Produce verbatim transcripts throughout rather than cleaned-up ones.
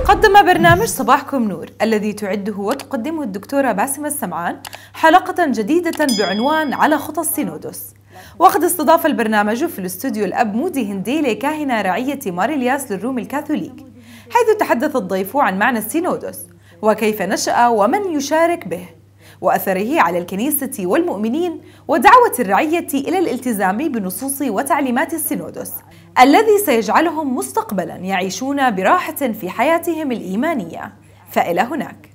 قدم برنامج صباحكم نور الذي تعده وتقدمه الدكتورة باسمة السمعان حلقة جديدة بعنوان على خطى السينودوس. وقد استضاف البرنامج في الاستوديو الأب مودي هنديلي كاهنة رعية مار الياس للروم الكاثوليك، حيث تحدث الضيف عن معنى السينودوس وكيف نشأ ومن يشارك به وأثره على الكنيسة والمؤمنين ودعوة الرعية إلى الالتزام بنصوص وتعليمات السينودوس الذي سيجعلهم مستقبلا يعيشون براحة في حياتهم الإيمانية. فإلى هناك.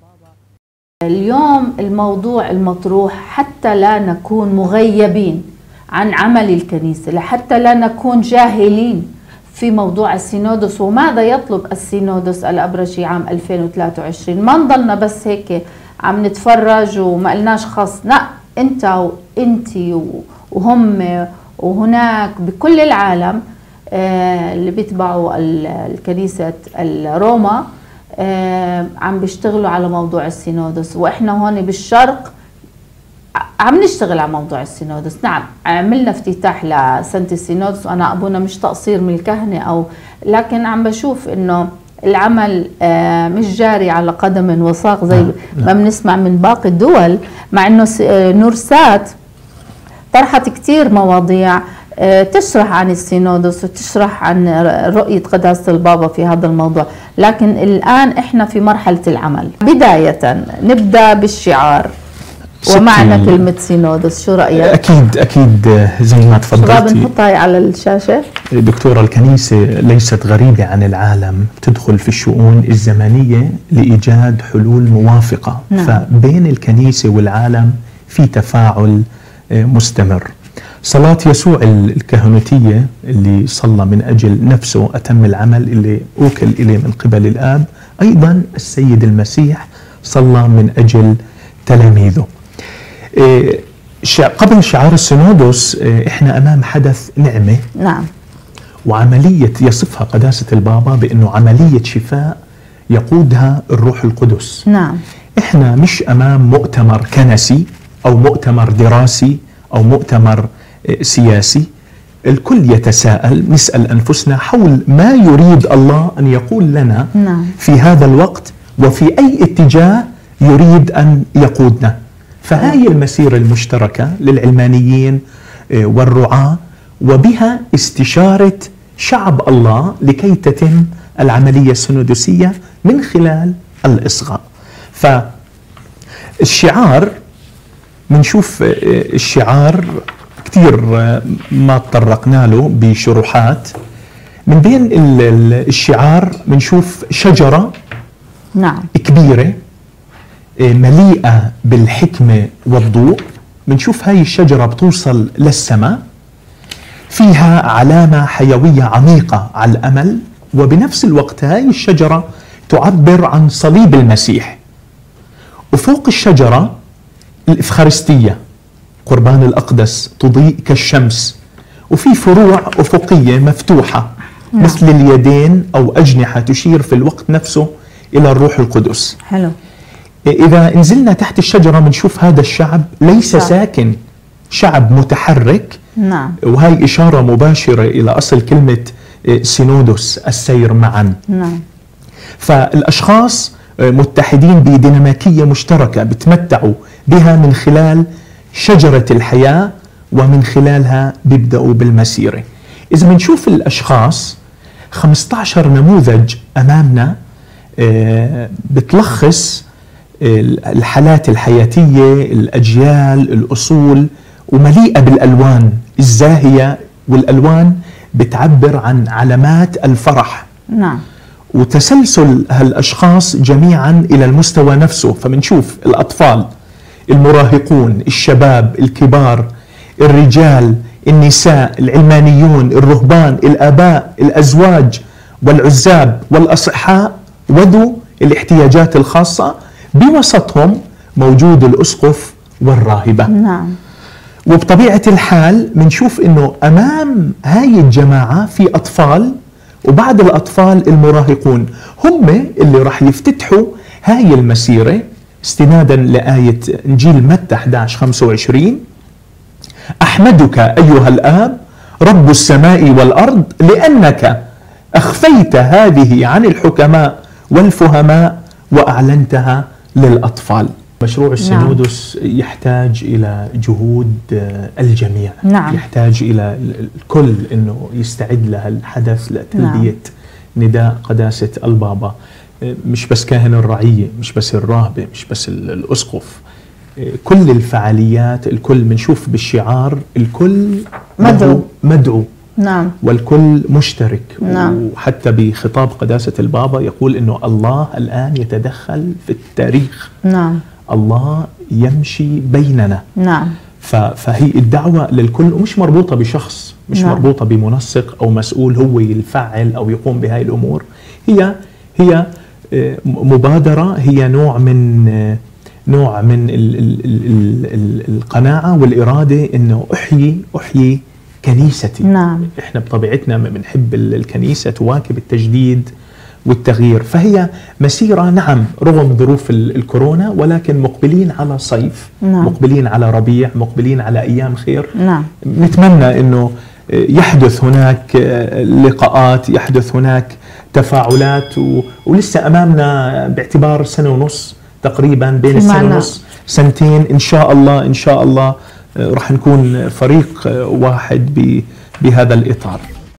اليوم الموضوع المطروح حتى لا نكون مغيبين عن عمل الكنيسة، حتى لا نكون جاهلين في موضوع السينودوس وماذا يطلب السينودوس الأبرشي عام ألفين وثلاثة وعشرين. ما نضلنا بس هيك عم نتفرج وما قلناش خاص، لا، انت وانتي وهم وهناك بكل العالم اللي بيتبعوا الكنيسة الروما عم بيشتغلوا على موضوع السينودوس، واحنا هون بالشرق عم نشتغل على موضوع السينودوس. نعم، عملنا افتتاح لسنة السينودوس، وانا ابونا مش تقصير من الكهنة او، لكن عم بشوف انه العمل مش جاري على قدم وساق زي ما بنسمع من باقي الدول، مع انه نورسات طرحت كتير مواضيع تشرح عن السينودوس وتشرح عن رؤية قداسة البابا في هذا الموضوع، لكن الآن احنا في مرحلة العمل. بداية نبدأ بالشعار ومعنى كلمة سينودوس، شو رأيك؟ أكيد أكيد زي ما تفضلتي. شباب نحطها على الشاشة. دكتورة، الكنيسة ليست غريبة عن العالم، تدخل في الشؤون الزمنية لإيجاد حلول موافقة. نعم. فبين الكنيسة والعالم في تفاعل مستمر. صلاة يسوع الكهنوتية اللي صلى من أجل نفسه أتم العمل اللي أوكل إليه من قبل الآب، أيضا السيد المسيح صلى من أجل تلاميذه. قبل شعار السينودوس إحنا أمام حدث نعمة. نعم. وعملية يصفها قداسة البابا بأنه عملية شفاء يقودها الروح القدس. نعم. إحنا مش أمام مؤتمر كنسي أو مؤتمر دراسي أو مؤتمر سياسي. الكل يتساءل، نسأل أنفسنا حول ما يريد الله أن يقول لنا. نعم. في هذا الوقت وفي أي اتجاه يريد أن يقودنا. فهاي المسيرة المشتركة للعلمانيين والرعاة، وبها استشارة شعب الله لكي تتم العملية السينودوسية من خلال الإصغاء. فالشعار منشوف الشعار كثير ما تطرقنا له بشروحات. من بين الشعار منشوف شجرة. نعم. كبيرة مليئة بالحكمة والضوء. منشوف هاي الشجرة بتوصل للسماء، فيها علامة حيوية عميقة على الأمل، وبنفس الوقت هاي الشجرة تعبر عن صليب المسيح. وفوق الشجرة الإفخارستية، قربان الأقدس تضيء كالشمس، وفي فروع أفقية مفتوحة. نعم. مثل اليدين أو أجنحة تشير في الوقت نفسه إلى الروح القدس. حلو. إذا نزلنا تحت الشجرة بنشوف هذا الشعب ليس صح. ساكن، شعب متحرك. نعم. وهي إشارة مباشرة إلى أصل كلمة سينودوس، السير معا. نعم. فالأشخاص متحدين بديناميكية مشتركة بتمتعوا بها من خلال شجرة الحياة، ومن خلالها بيبدأوا بالمسيرة. إذا بنشوف الأشخاص خمسة عشر نموذج أمامنا بتلخص الحالات الحياتية، الأجيال، الأصول، ومليئة بالألوان الزاهية، والألوان بتعبر عن علامات الفرح. نعم. وتسلسل هالأشخاص جميعا إلى المستوى نفسه. فمنشوف الأطفال، المراهقون، الشباب، الكبار، الرجال، النساء، العلمانيون، الرهبان، الآباء، الأزواج والعزاب والأصحاء وذو الاحتياجات الخاصة، بوسطهم موجود الأسقف والراهبة. نعم. وبطبيعة الحال منشوف أنه أمام هاي الجماعة في أطفال، وبعد الأطفال المراهقون هم اللي راح يفتتحوا هاي المسيرة، استنادا لآية إنجيل متى أحد عشر خمسة وعشرين: أحمدك أيها الآب رب السماء والأرض لأنك أخفيت هذه عن الحكماء والفهماء وأعلنتها للأطفال. مشروع السينودوس نعم. يحتاج إلى جهود الجميع، نعم. يحتاج إلى الكل أنه يستعد لها الحدث لتلبية نعم. نداء قداسة البابا. مش بس كاهن الرعية، مش بس الراهبة، مش بس الأسقف، كل الفعاليات الكل بنشوف بالشعار الكل مدعو مدعو نعم. والكل مشترك نعم. وحتى بخطاب قداسة البابا يقول إنه الله الآن يتدخل في التاريخ. نعم. الله يمشي بيننا. نعم. فهي الدعوة للكل ومش مربوطة بشخص، مش نعم. مربوطة بمنسق أو مسؤول هو يفعل أو يقوم بهاي الأمور. هي هي مبادرة، هي نوع من نوع من ال ال ال ال القناعة والإرادة إنه أحيي أحيي كنيستي. نعم. إحنا بطبيعتنا بنحب الكنيسة تواكب التجديد والتغيير، فهي مسيرة نعم رغم ظروف الكورونا، ولكن مقبلين على صيف. نعم. مقبلين على ربيع، مقبلين على أيام خير. نعم. نتمنى إنه يحدث هناك لقاءات، يحدث هناك تفاعلات، ولسه أمامنا باعتبار سنة ونص تقريبا، بين السنة ونص سنتين إن شاء الله إن شاء الله رح نكون فريق واحد بهذا الإطار.